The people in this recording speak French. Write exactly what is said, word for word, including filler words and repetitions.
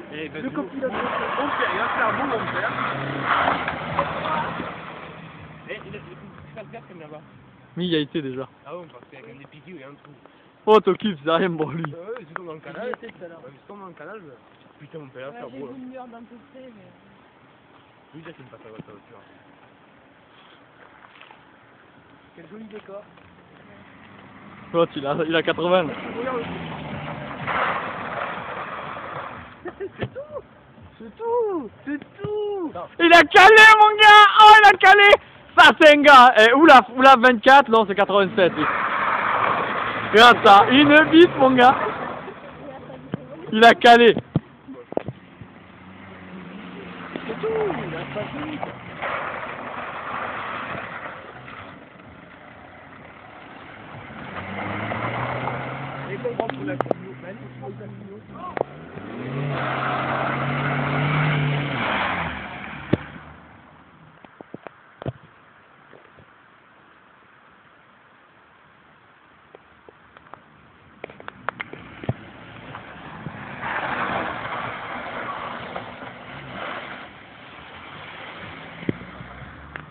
Et ben, Le copilote. Mon père, il va faire bon, mon père. Eh, il a fait le faire comme là-bas. Mais il y a été déjà. Ah bon, parce qu'il y a quand même des piquets où il y a un trou. Oh, t'occupes, c'est rien pour lui. Euh, ouais, c'est comme dans le canal. Ouais, c'est comme dans le canal. Je... Putain, mon père, il va faire beau. J'ai vu une lueur d'un peu près, mais... Oui, déjà, c'est une passe à voiture. Quel joli décor. L'autre, il a, il a quatre-vingts. C'est tout. C'est tout. C'est tout. Il a calé, mon gars. Oh, il a calé. Ça, c'est un gars. Eh, où la, où la vingt-quatre? Non, c'est quatre-vingt-sept. lui. Regarde ça. Une bite, mon gars. Il a calé. C'est tout. Il a pas fini.